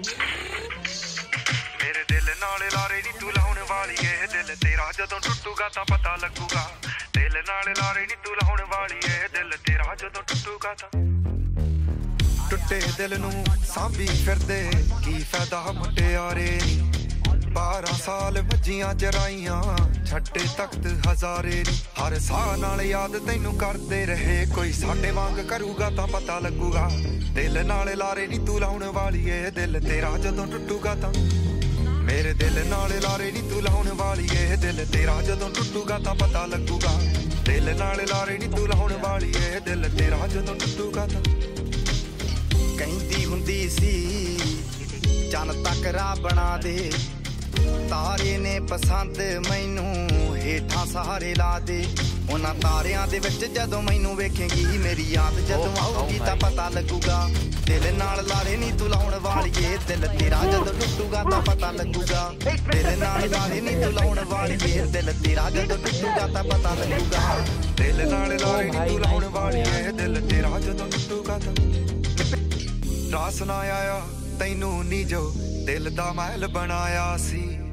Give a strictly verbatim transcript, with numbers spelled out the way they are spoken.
मेरे दिल नाल लारे नी तू लाउण वाली ए दिल तेरा जदों टुटूगा तां पता लगूगा दिल नाल लारे नी तू लाउण वाली ए दिल तेरा जदों टुटूगा तां टुटे दिल नूं सांभी फिरदे की फायदा मुटियारे बारह साल भजियां चराइयां छड्डे तख्त हजारे हर साह नाल याद तैनू करदे रहे कोई साडे वांग करूगा तां पता लगूगा दिल नाल लारे नी तू लाउण वाली ए दिल तेरा जदों टुटूगा तां मेरे दिल नाल लारे नी तू लाउण वाली ए दिल तेरा जदों टुटूगा तां पता लगूगा दिल नाल लारे नी तू लाउण वाली ए दिल तेरा जदों टुटूगा तां कहंदी हुंदी सी चन तक राह बना दे तारे ने पसंद मैनू हेठां सहारे ला दे उन्हां तारियां दे विच जदों मैनू वेखेंगी मेरी याद जदों आऊगी तां पता लगूगा दिल नाल लारे नी तू लाउण वालीए दिल तेरा जदों टुटूगा तां पता लगूगा दिल नाल लारे नी तू लाउण वालीए दिल तेरा जदों टुटूगा तां पता लगूगा दिल नाल लारे नी तू लाउण वालीए दिल तेरा जदों टुटूगा तां रास ना आया तैनू नी जो दिल दा महल बनाया सी।